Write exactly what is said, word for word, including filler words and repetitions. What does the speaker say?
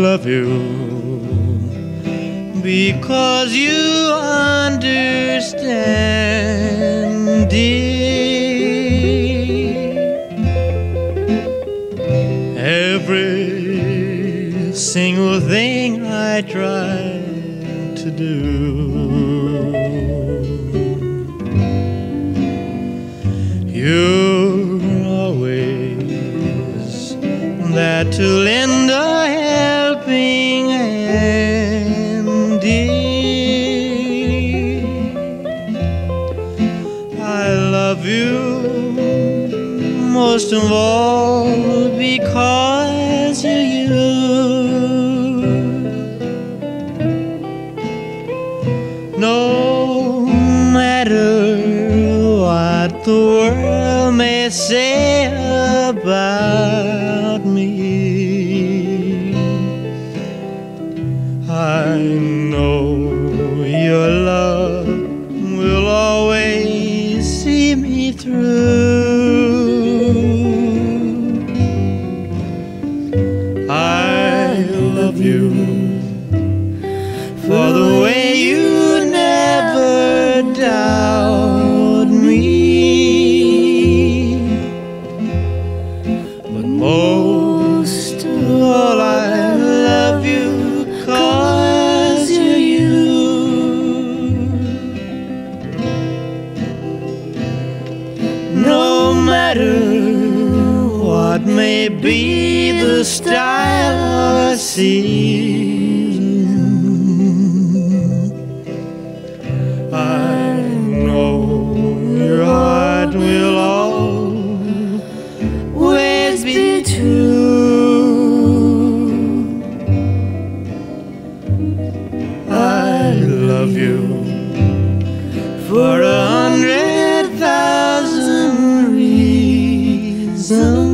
love you because you understand, dear. Every single thing I try to do, you're always there to lend a helping hand, dear. I love you most of all because you're you. No matter what the world may say about me, I know your love will always see me through. I love you for the way you never doubt me, but most of all I love you 'cause you're you. No matter what may be the style or season, I know your heart will always be true. I love you for a hundred thousand reasons.